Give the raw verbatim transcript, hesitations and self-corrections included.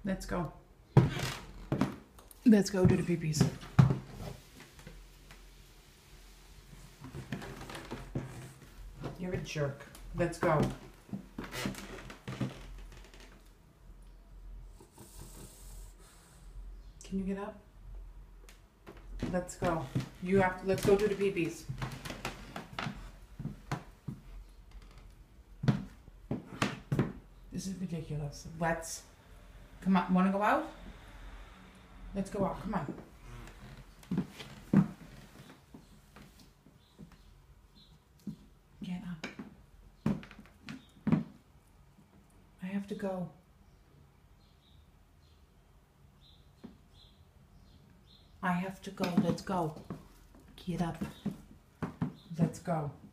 Let's go. Let's go do the pee-pees. You're a jerk. Let's go. Can you get up? Let's go. You have to, let's go do the pee-pees. This is ridiculous. Let's, come on, wanna go out? Let's go out, come on. Get up. I have to go. I have to go, let's go. Get up. Let's go.